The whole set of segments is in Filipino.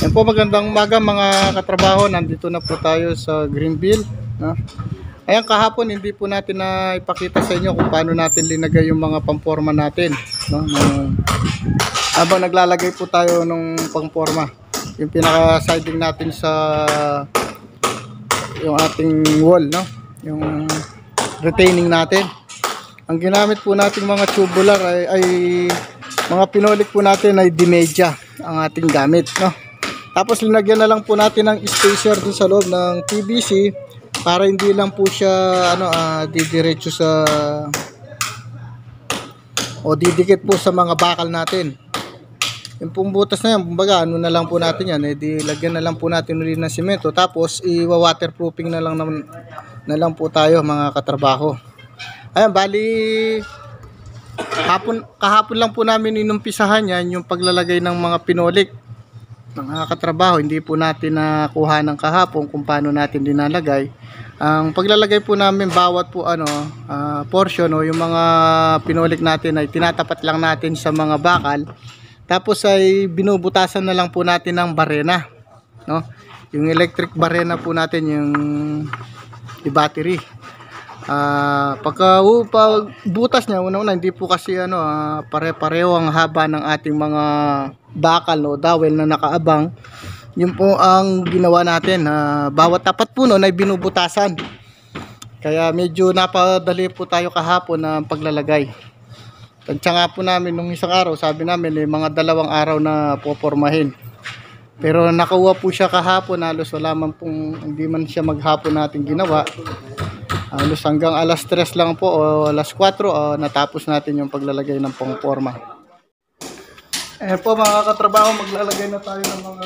Yan po, magandang umaga mga katrabaho. Nandito na po tayo sa Greenville, no? Ayan, kahapon hindi po natin na ipakita sa inyo kung paano natin linagay yung mga pamporma natin, no? Habang naglalagay po tayo ng pamporma, yung pinaka siding natin sa yung ating wall, no? Yung retaining natin. Ang ginamit po nating mga tubular ay mga pinolik po natin ay dimedya ang ating gamit, no? Tapos linagyan na lang po natin ng spacer dun sa loob ng PVC para hindi lang po siya didiretso sa o didikit po sa mga bakal natin. Yung pong butas na yan, kumbaga ano na lang po natin yan, lagyan na lang po natin ulit ng semento, tapos i-waterproofing na lang po tayo mga katrabaho. Ayan, bali kahapon lang po namin inumpisahan yan, yung paglalagay ng mga pinolik. Mga katrabaho, hindi po natin nakuha ng kahapon kung paano natin dinalagay. Ang paglalagay po namin bawat po portion o yung mga pinolik natin ay tinatapat lang natin sa mga bakal. Tapos ay binubutasan na lang po natin ng barena, no? Yung electric barena po natin, yung battery. Pag butas niya, una-una hindi po kasi pare-pareho ang haba ng ating mga bakal o dowel na nakaabang. Yun po ang ginawa natin, bawat tapat po noon ay binubutasan, kaya medyo napadali po tayo kahapon na paglalagay. Tansya nga po namin nung isang araw, sabi namin mga 2 araw na popormahin, pero nakuha po siya kahapon. Halos wala man pong, hindi man siya maghapon natin ginawa. Halos hanggang alas 3 lang po o alas 4 natapos natin yung paglalagay ng pangporma. Eh po mga katrabaho, maglalagay na tayo ng mga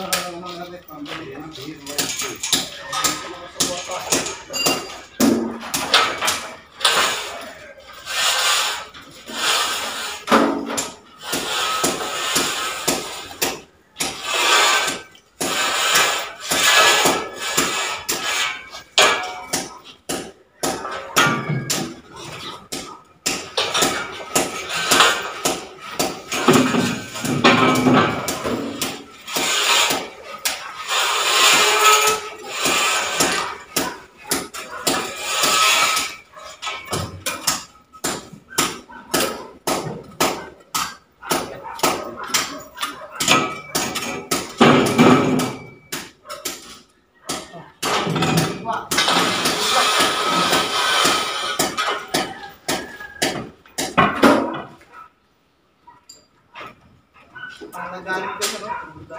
nagalit ko sa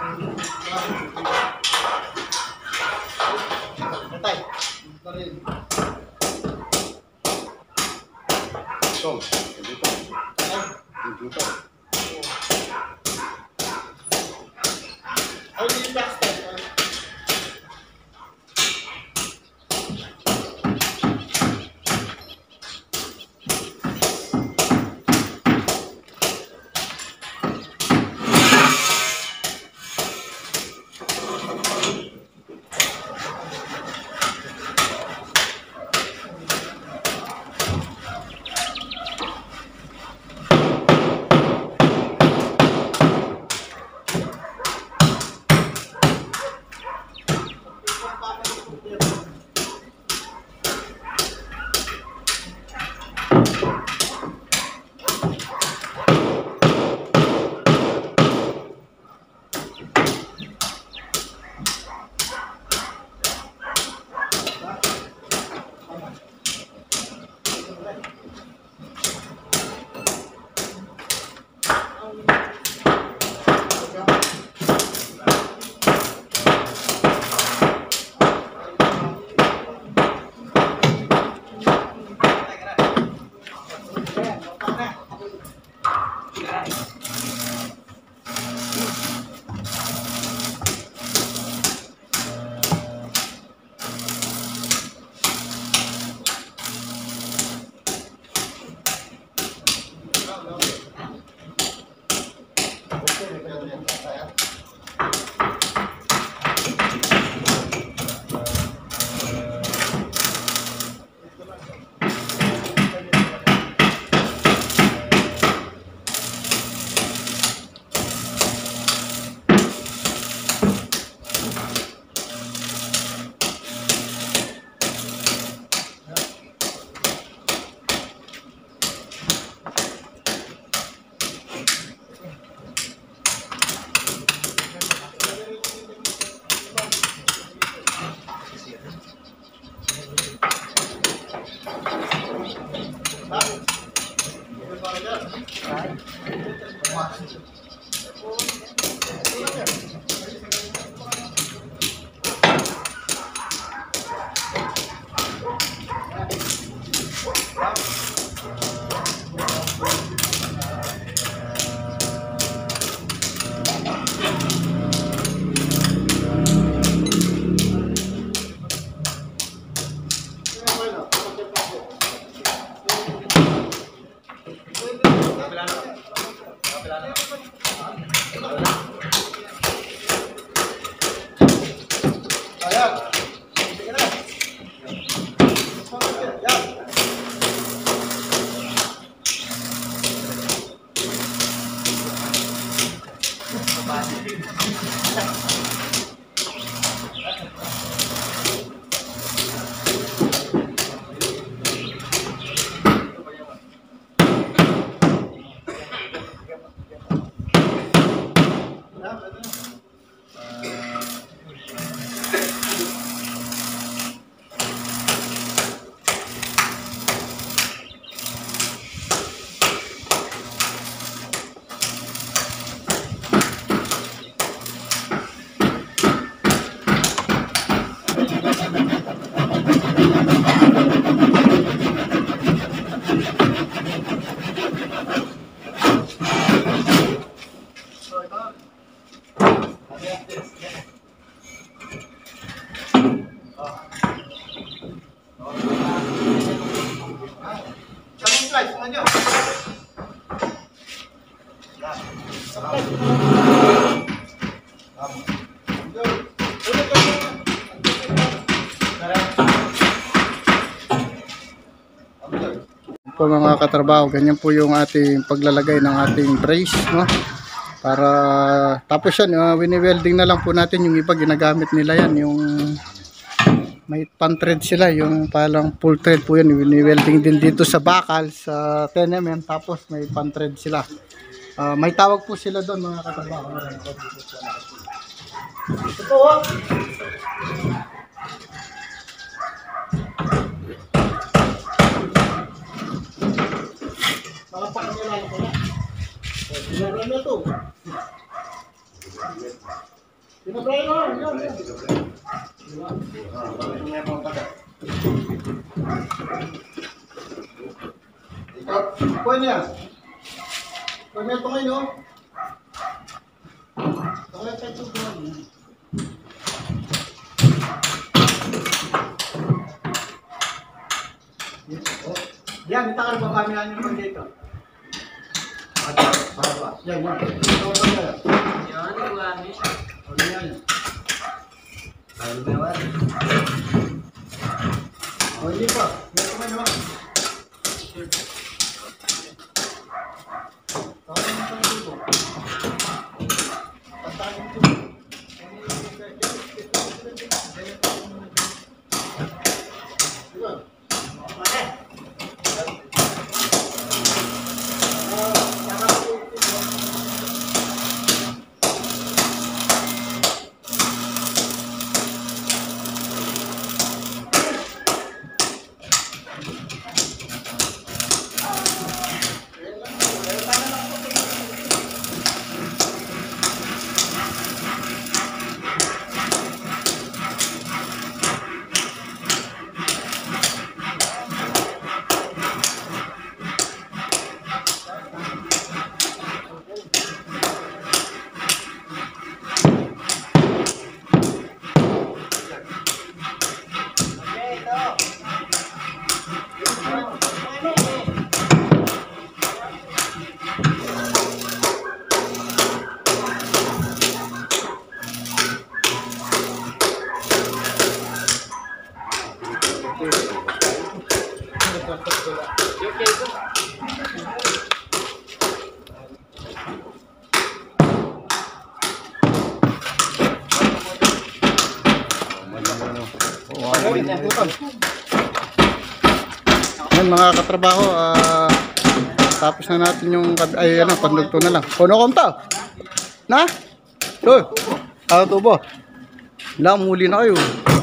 Natay, rin. Po mga katrabaho, ganyan po yung ating paglalagay ng ating brace, no? Para tapos yan, wini-welding na lang po natin. Yung iba ginagamit nila yan, yung may pan-thread sila, yung parang full thread po yan, wini-welding din dito sa bakal sa 10mm, tapos may pan-thread sila. May tawag po sila doon mga katrabaho. Ito po, oh. Pakakilala ko na. Sinabray na ito. Sinabray na. Ito. Kuha niya. Kuha niya ito ngayon. Kuha niya ito ngayon. Yan, itakal ba kami namin yung dito? Yan, yan. Yan, iwami. Yan. O, hindi pa. Yan naman naman. Tawag mo sa dito. Patayin ito. Diba? Yan mga katrabaho, tapos na natin yung pandugto na lang. Kuno komta. Na? Hoy. Tubo. Lang muli na kayo.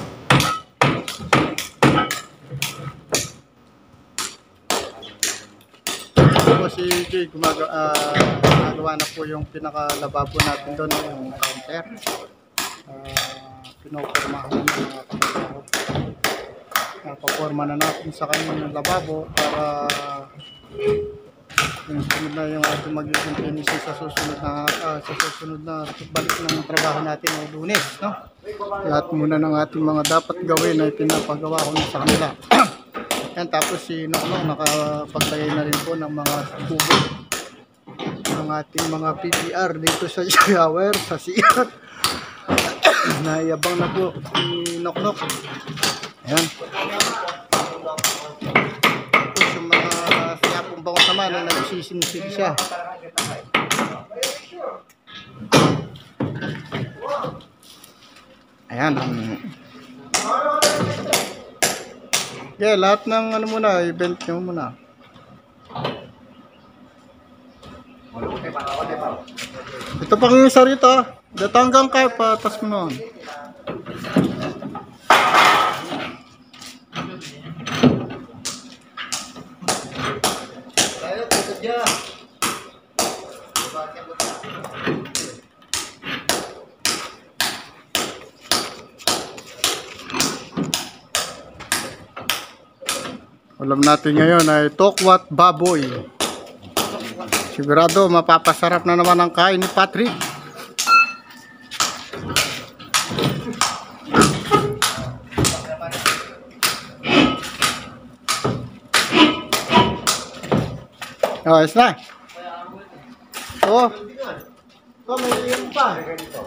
Si Jay gumagawa na po yung pinakalababo natin doon, yung counter. Pinopormahan na mga katrabaho. Paporma na natin sa kanya ng lababo para yung sunod na yung ating magiging finishing sa susunod na balik ng trabaho natin ng Lunes, no? Lahat muna ng ating mga dapat gawin ay pinapagawa ko na sa kanila. Yan, tapos si Noknok nakapaglagay na rin po ng mga tubo ng ating mga PPR dito sa shower, sa CR. Naiyabang na po si Noknok. Ayan. Tapos yung mga siyapong bangos naman ay nagsisinisig siya. Ayan. Okay, lahat ng ano muna, event nyo muna. Ito pang isa rito. Dito hanggang kayo, patas mo noon. Ulam natin ngayon ay tokwat baboy. Sigurado mapapasarap na naman ang kain ni Patrick. Oh, is na. Oh. Oh, may iyon pa.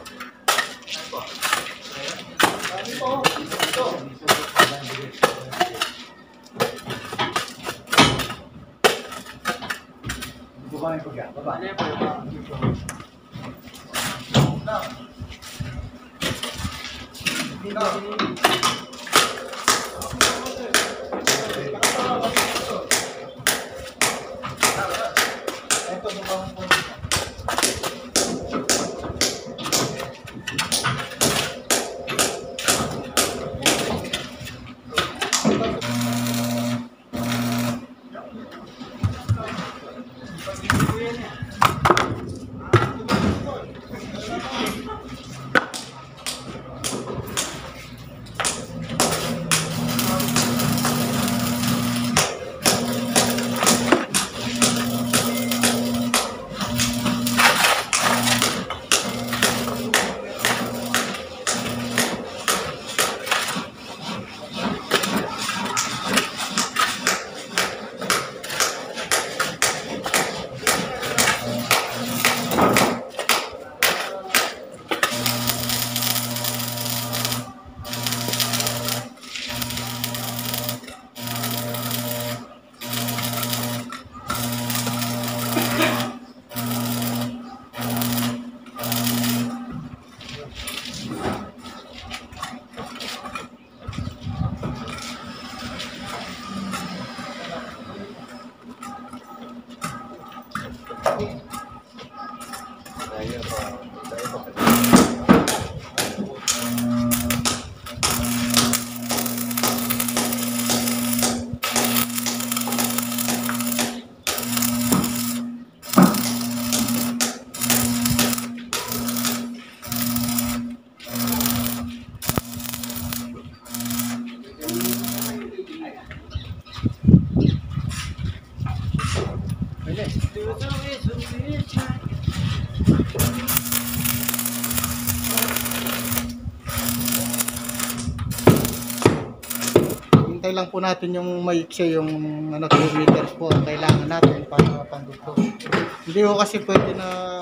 Hintay lang po natin yung maiksi, yung ano, 2 meters po ang kailangan natin para pandugtong. Hindi ko kasi pwede na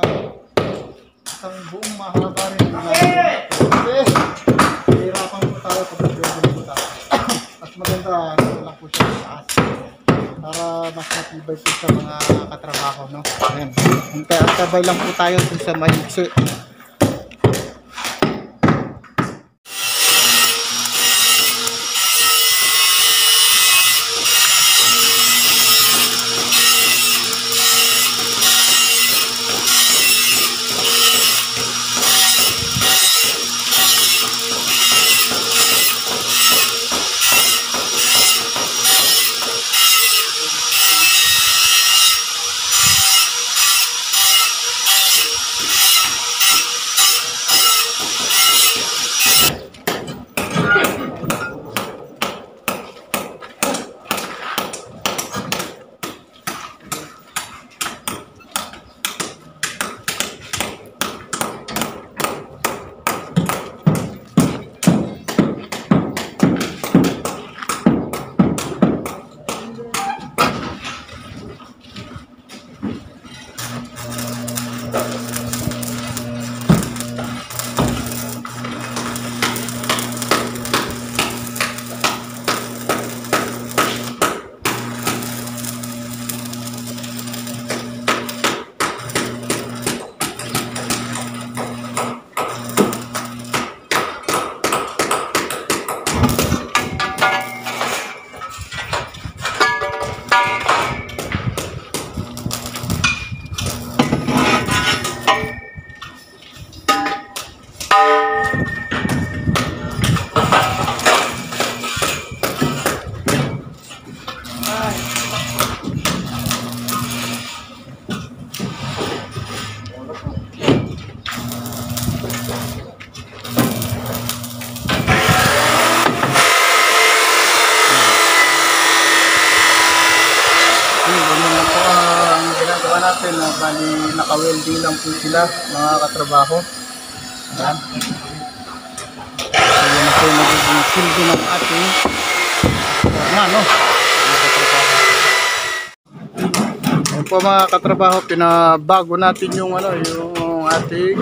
isang buong mahaba rin. Hirapan po tayo pag pwede po tayo. Mas maganda, ano lang po siya sa taas. Para mas matibay po sa mga katrabaho, no? Ayan. Antabay lang po tayo dun sa maiksi. ginagawa natin, bali naka-welding lang po sila mga katrabaho. Ayan. Ayan na po yung magiging silbi ng ating forma, no? Mga katrabaho. Ayan po mga katrabaho, pinabago natin yung yung ating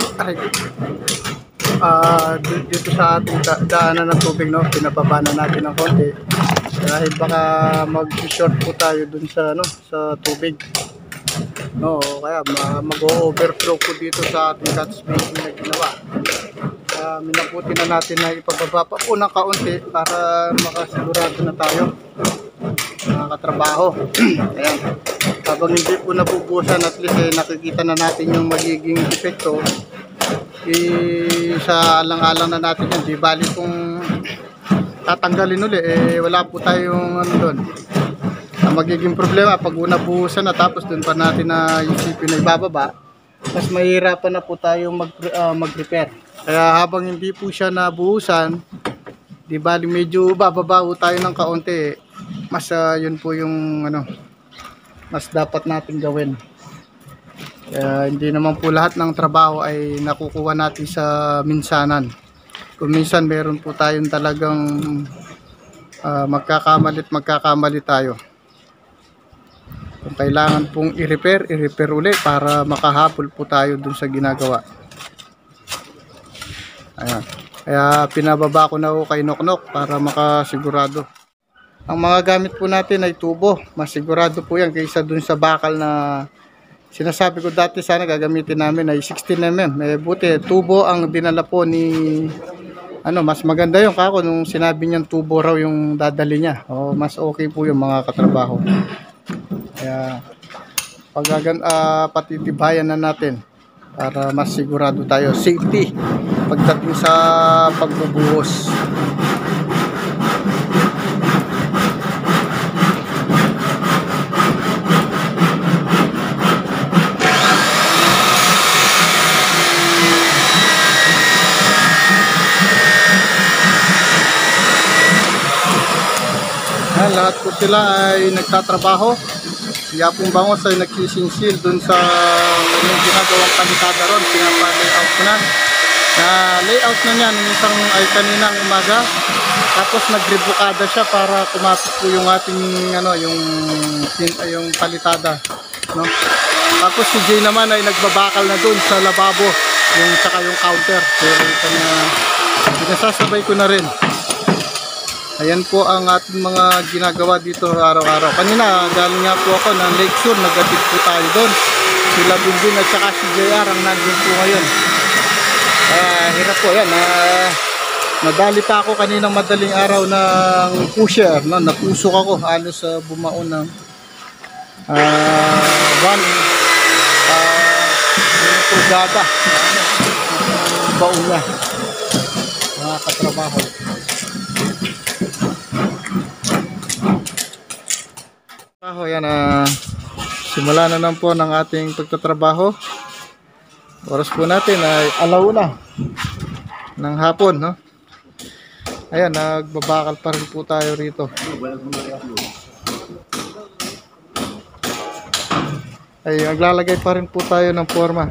dito sa ating daanan ng tubig, no? Pinababa na natin ng konti dahil baka mag-short po tayo dun sa sa tubig, no? Kaya mag-overflow po dito sa ating catch basin na ginawa. Kaya minabuti na natin na ipababa pa po ng kaunti para makasigurado na tayo, mga katrabaho. Ayan. Habang hindi po nabubusan, at least nakikita na natin yung magiging epekto. Sa alang-alang na natin yan, di bali kung tatanggalin uli, wala po tayong doon. Ang magiging problema pag nabuhusan na tapos doon pa natin na isipin na ibababa, mas mahirapan na po tayong mag-repair. Kaya habang hindi po siya nabuhusan, di bali medyo bababa po tayo ng kaunti, mas yun po yung mas dapat natin gawin. Kaya hindi naman po lahat ng trabaho ay nakukuha natin sa minsanan. Kung minsan meron po tayong talagang magkakamali tayo. Kung kailangan pong i-repair uli para makahabol po tayo dun sa ginagawa. Ayan. Kaya pinababa ko na po kay Noknok para makasigurado. Ang mga gamit po natin ay tubo. Masigurado po yan kaysa dun sa bakal na sinasabi ko dati sana gagamitin namin ay 16mm. Buti tubo ang dinala po ni mas maganda yung kako nung sinabi niyang tubo raw yung dadali niya. Mas okay po yung mga katrabaho. Kaya patitibayan na natin para mas sigurado tayo. Safety pagdating sa pagbubuhos. Lahat po sila ay nagtatrabaho. Si Apong Bangos ay nagsisinsil dun sa yung ginagawang palitada ron. Pinapa-layout ko na. Layout na niyan minsan ay kaninang umaga. Tapos nagrebukada siya para kumapit po yung ating yung palitada, no? Tapos si Jay naman ay nagbabakal na dun sa lababo, yung saka yung counter. Pero ito na pinasasabay ko na rin. Ayan po ang ating mga ginagawa dito araw-araw. Kanina galing nga po ako ng Lakeshore, nag-atid po tayo doon. Sila Bindin at saka si JR ang nandun po ngayon. Hirap po yan. Nadali pa ako kaninang madaling araw ng pusher, no? Napusok ako, halos bumaon ng pulgada baon niya, mga katrabaho. Yan, simula na lang po ng ating pagtatrabaho. Oras po natin ay 1:00 ng hapon, no? Ayan, nagbabakal pa rin po tayo rito. Ay, naglalagay pa rin po tayo ng forma.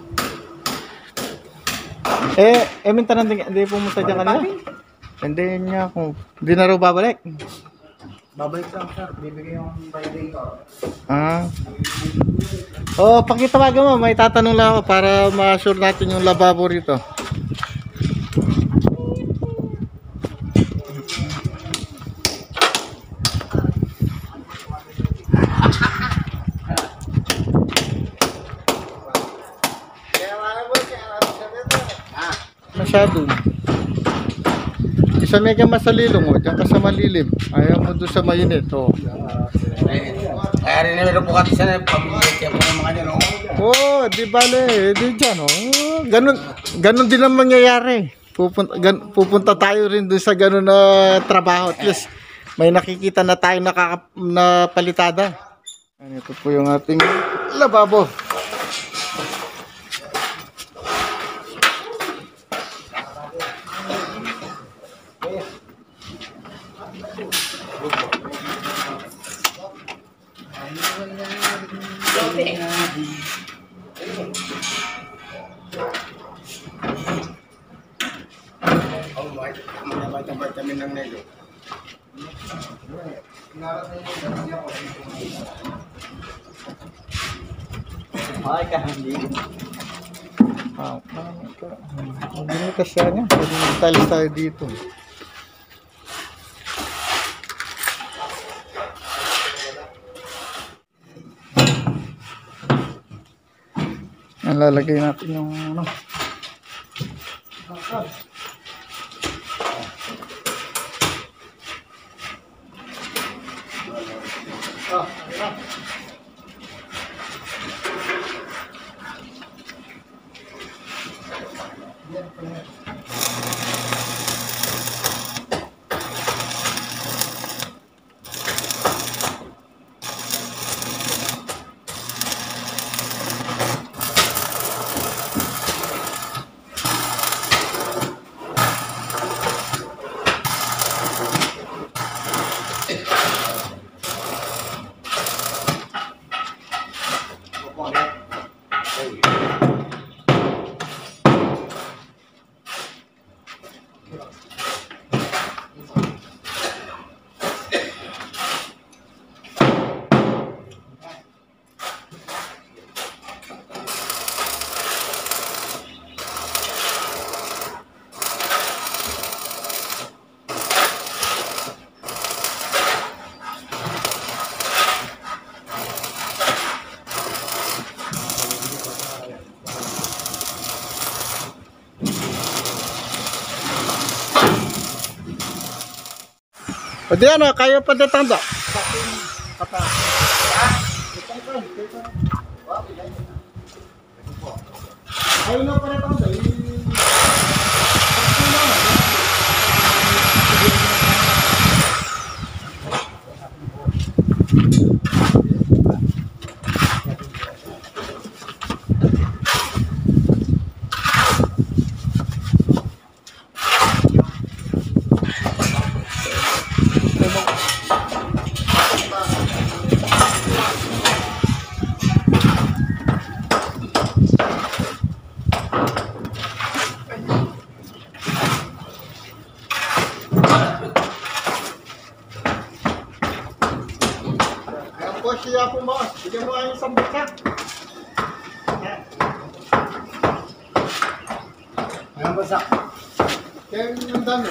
Minsan hindi pumunta dyan kanina? Hindi niya ako. Hindi na raw babalik. Babalik lang, sir. Bibigay yung Friday ko. Pakitawagan mo. May tatanong lang ako para ma-assure natin yung lababo rito. Masyado. Isa mega masalilong mo, diyan ka sa malilim. Ayaw mo doon sa mainit. Kaya rin naman po kasi sana pag-ibig po ng mga nyo, no? Di bale, di dyan, ganun din ang mangyayari. Pupunta tayo rin doon sa ganun na trabaho. At least, may nakikita na tayo na palitada. Ito po yung ating lababo. vitamin ng nelo. Ay, kahandi. Magiging kasya niya. Magiging talis tayo dito. Lalagay natin yung ano. Pwede ano, kaya pa datang da. Ayaw na pa datang da. Siya po mo, bigyan mo ang isang baksak. Ang basak. Kaya yung dami.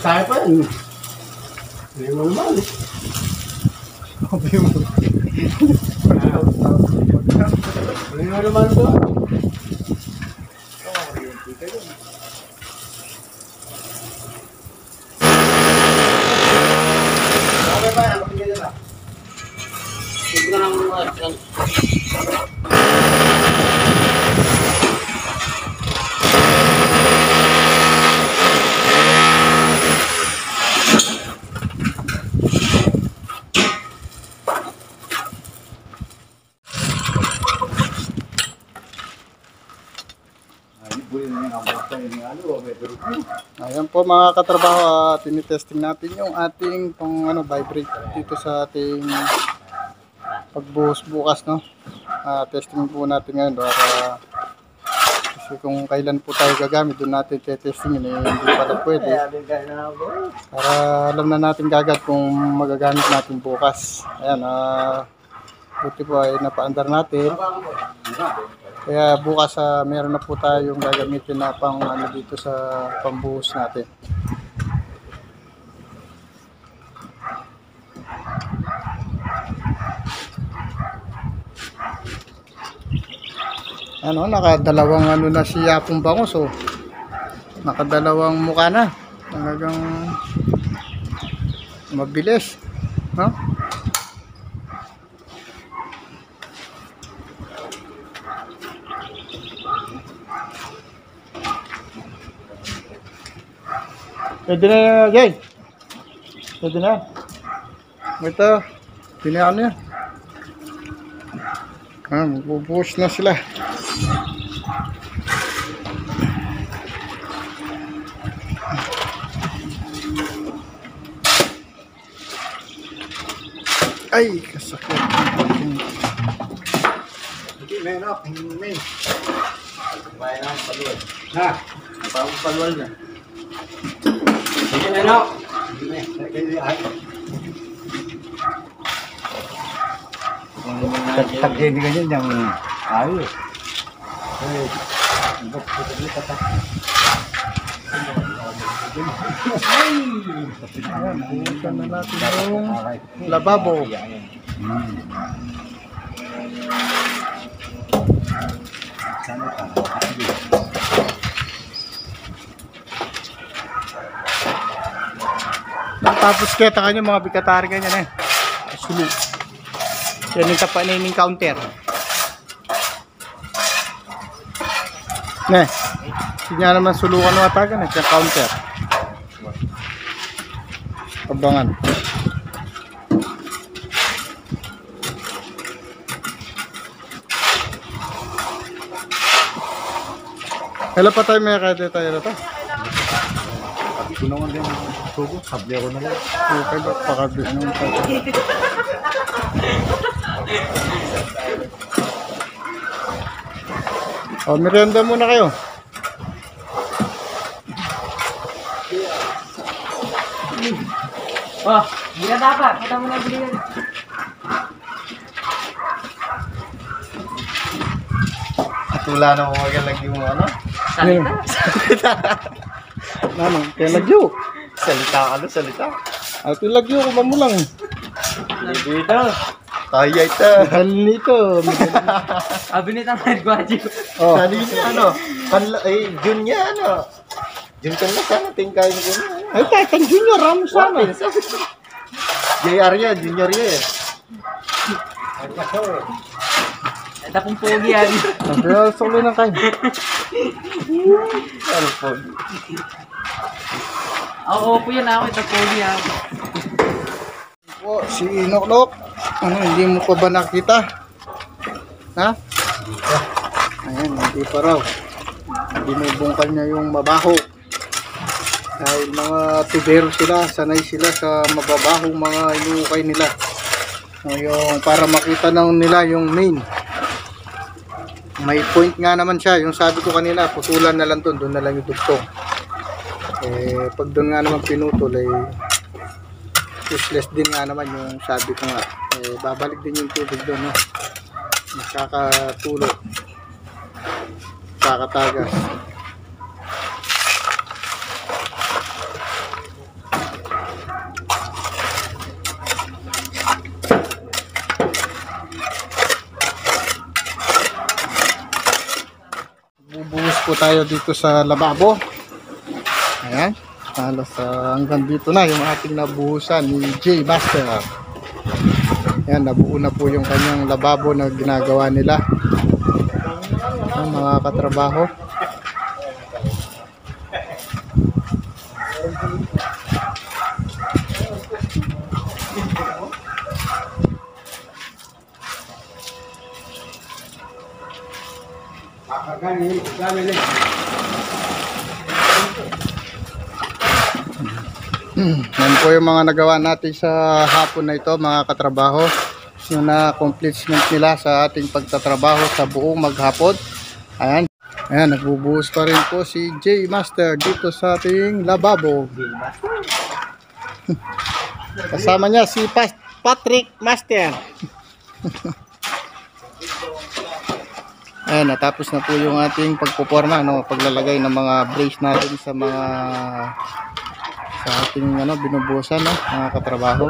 Sabi pa yan. Hindi mo naman eh. Sabi mo. Hindi mo naman ito. Okay ba? Ano pinigyan na? Hindi ko lang Ayan po mga katrabaho, tinitesting natin yung ating vibrate dito sa ating pagbuhos bukas, no? Testing po natin ngayon para kasi kung kailan po tayo gagamit doon natin testing hindi pala pwede. Para alam na natin kagad kung magagamit natin bukas. Ayan, buti po ay napaandar natin. Kaya bukas meron na po tayong gagamitin na pang dito sa pambuhos natin. Nakadalawang na si Yapong Bangos, oh. Nakadalawang mukha na. Talagang mabilis, no? Pwede na, Jay. Pwede na. Ito, pinayaan niya. Magbubuhos na sila. Ay, kasakit. Hindi, men, men. Bayan na, paluwal. Na, napagong paluwal na. Hindi, men, Hindi, men. Tag-gini ka dyan, yung ayos. Ayan, buhusan na natin yung lababo. Tapos kita kanya mga bikatari ganyan sulu. Yan yung tapanin yung counter. Sinya naman sulukan ng atakan yung counter. Abangan. Kailan pa tayo may kaya tayo na ito? Ito naman din ang sugo. Sabli ako na lang. Okay ba? Pakabi naman tayo. Merienda muna kayo. Hindi na dapat. Kita mo na bilihan. Tula na mo magalag yung Salita. Nanong, kaya lagyo. Salita. At yung lagyo ko ba mo lang? Dito. Kaya ito. Dahil nito. Abinit ang nagwaji. Oh. Sali niya, Jun niya, Jun ka na sana, tingkain ko na. Ay, Titan Junior, Ramos sana. JR yan, junior yan. Ito pong pogi yan. Sabi, solo na kayo. Ano po? Oo po yan ako. Ito pogi yan. Po, si Inoklok. Hindi mo pa ba nakita? Ha? Ayan, hindi pa raw. Binubungkal niya yung mabaho. Dahil mga tubero sila, sanay sila sa mababahong mga inukay nila. Yung para makita lang nila yung main. May point nga naman siya. Yung sabi ko kanina, putulan na lang doon na lang yung dugtong. Pag doon nga naman pinutol, useless din nga naman yung sabi ko nga. Babalik din yung tubig doon, no? Nakakatulog, kakatagas. Bubuhos po tayo dito sa lababo. Ayan. Halos hanggang dito na yung ating nabuhusan ni J Master. Ayan, nabuo na po yung kanyang lababo na ginagawa nila. Ayan, mga katrabaho. Yan po yung mga nagawa natin sa hapon na ito, mga katrabaho. Yung na-accomplishment nila sa ating pagtatrabaho sa buong maghapon. Ayan. Ayan, nagbubuhos pa rin po si J Master dito sa ating lababo. Kasama niya si Patrick Master. Ayan, natapos na po yung ating pagpuporma, no, paglalagay ng mga brace natin sa ating binubusan, no, mga katrabaho.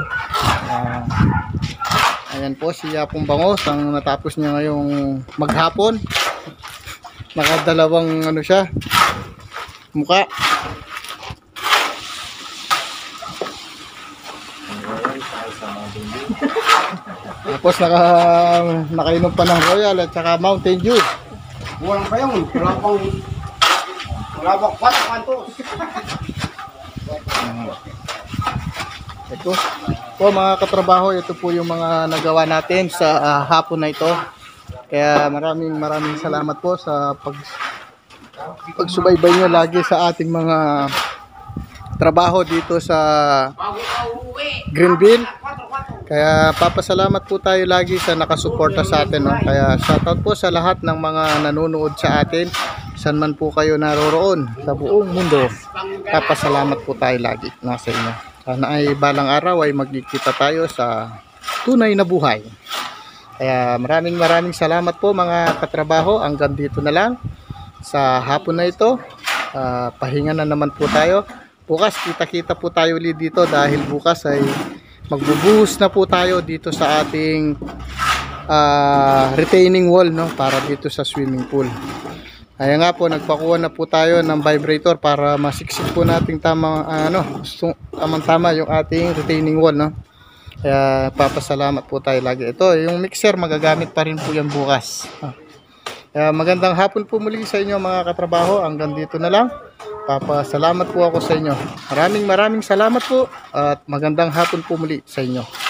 Ayan po si Yapong Bangos, ang natapos niya ngayong maghapon. Nakadalawang siya, muka. Tapos nakainom pa ng Royal at saka Mountain Dew. Walang pa yun. Wala pang pato. Ito po mga katrabaho, ito po yung mga nagawa natin sa hapon na ito. Kaya maraming salamat po sa pagsubaybay nyo lagi sa ating mga trabaho dito sa Greenville. Kaya papasalamat po tayo lagi sa nakasuporta sa atin, no? Kaya shoutout po sa lahat ng mga nanonood sa atin, saan man po kayo naroroon sa buong mundo. Papasalamat po tayo lagi, no, sa inyo. Sana ay balang araw ay magkikita tayo sa tunay na buhay. Kaya maraming salamat po mga katrabaho. Hanggang dito na lang sa hapon na ito. Pahinga na naman po tayo. Bukas kita po tayo ulit dito dahil bukas ay magbubuhos na po tayo dito sa ating retaining wall, no, para dito sa swimming pool. Kaya nga po, nagpakuha na po tayo ng vibrator para masiksik po nating tamang-tama yung ating retaining wall, no. Kaya papasalamat po tayo lagi. Ito, yung mixer magagamit pa rin po yan bukas. Kaya magandang hapon po muli sa inyo mga katrabaho. Hanggang dito na lang. Papasalamat po ako sa inyo. Maraming salamat po at magandang hapon po muli sa inyo.